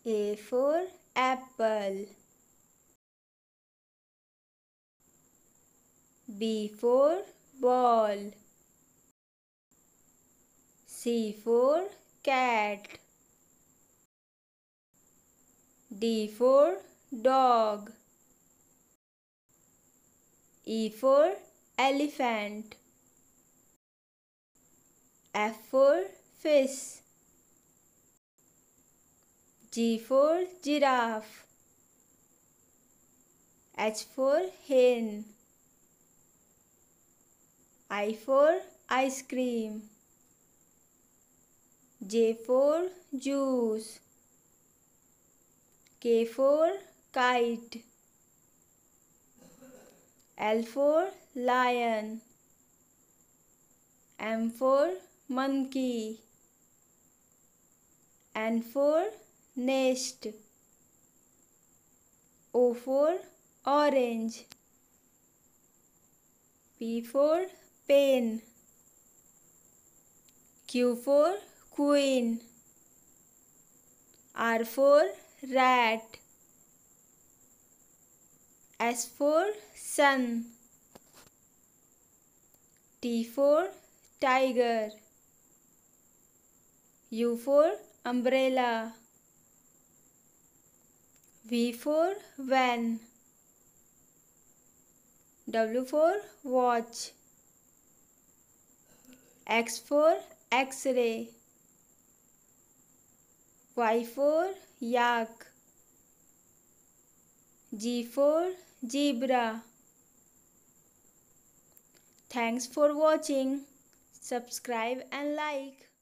A for apple. B for ball. C for cat. D for dog. E for elephant. F for fish. G for giraffe. H for hen. I for ice cream. J for juice. K for kite. L for lion. M for monkey. N for nest. O for orange. P for pen. Q for queen. R for rat. S for sun. T for tiger. U for umbrella. V for van. W for watch. X for X-ray. Y for yak. G for zebra. Thanks for watching. Subscribe and like.